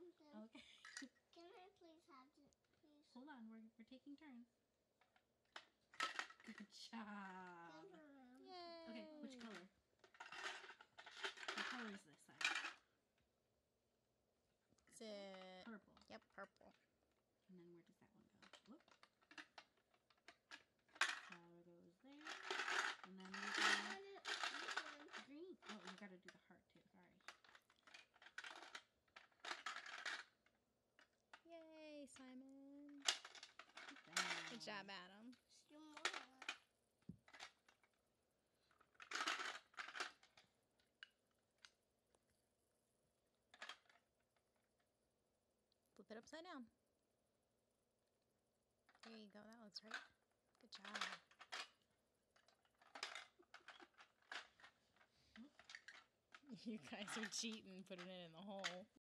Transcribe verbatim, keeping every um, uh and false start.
something. Okay. Can I please have it, please? Hold on, we're, we're taking turns. Good job. Yay. Okay, which color? What color is this side? Is it... Purple. Yep, purple. And then where does that one go? Whoop. Flower goes there. And then we got green. Oh, we gotta do the heart too. Sorry. Yay, Simon. Bam. Good job, Adam. Still more. Flip it upside down. There you go. That looks right. Good job. You guys are cheating, putting it in the hole.